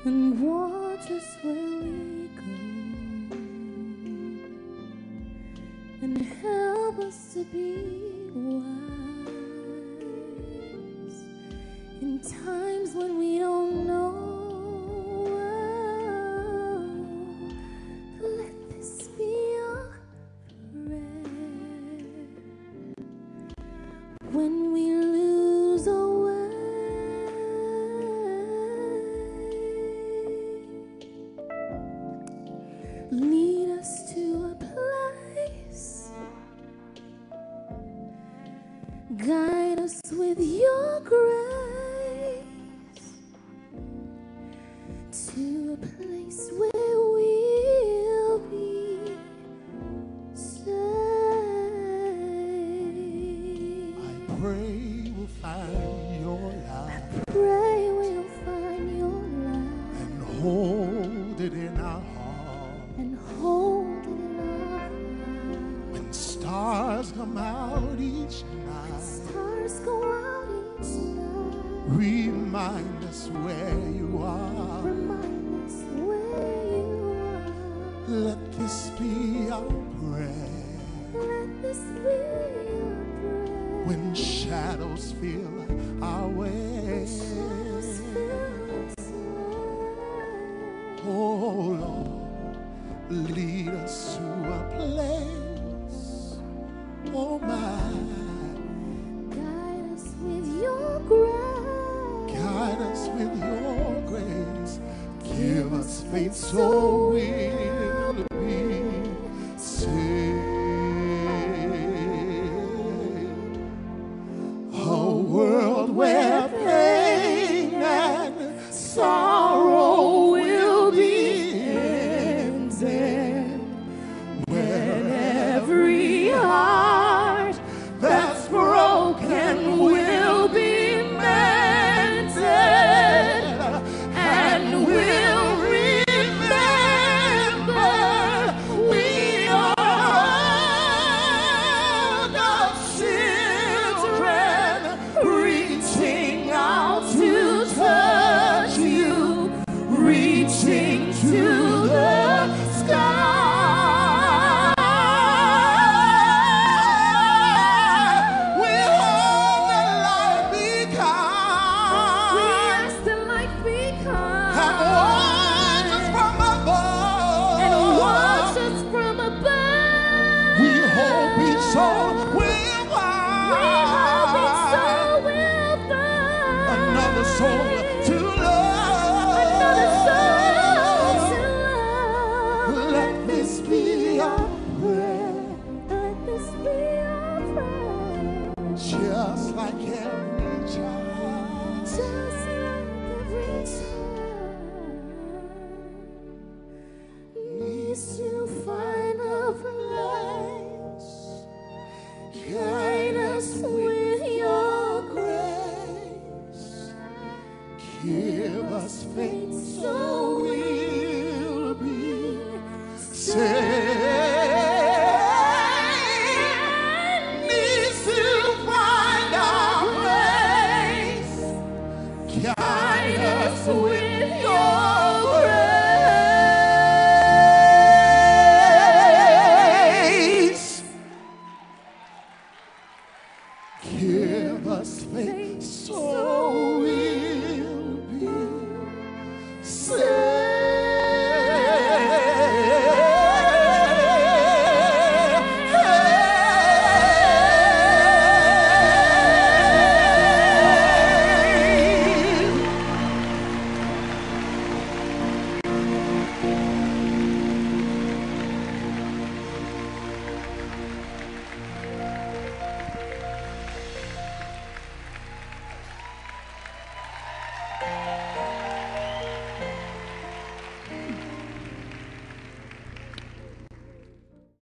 and watch us where we go, and help us to be wise in times when we don't know. Let this be our prayer when we lose our way. Lead us to a place, guide us with your grace, to a place where we'll be safe. I pray we'll find your light. Pray we'll find your light And hold it in our heart. and hold it in our heart. When stars come out each night, Stars go out each night. remind us where you are. Remind us where you are. Let this be our prayer. Let this be your prayer. When shadows fill our way. Shadows fill us Oh Lord, lead us to a place, oh my. guide us with your grace. Guide us with your grace. Give us faith so we'll